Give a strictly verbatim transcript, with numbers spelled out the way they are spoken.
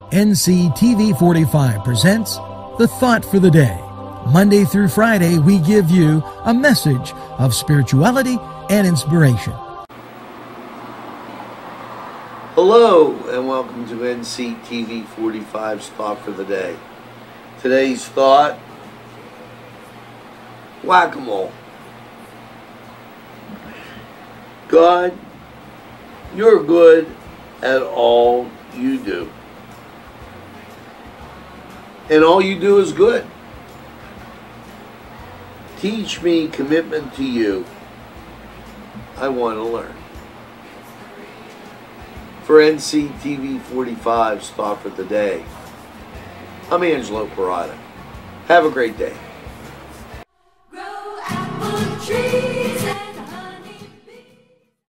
N C T V forty-five presents The Thought for the Day. Monday through Friday, we give you a message of spirituality and inspiration. Hello, and welcome to N C T V forty-five's Thought for the Day. Today's thought, whack-a-mole. God, you're good at all you do. And all you do is good. Teach me commitment to you. I want to learn. For N C T V forty-five's Thought for the Day, I'm Angelo Parada. Have a great day. Grow apple trees.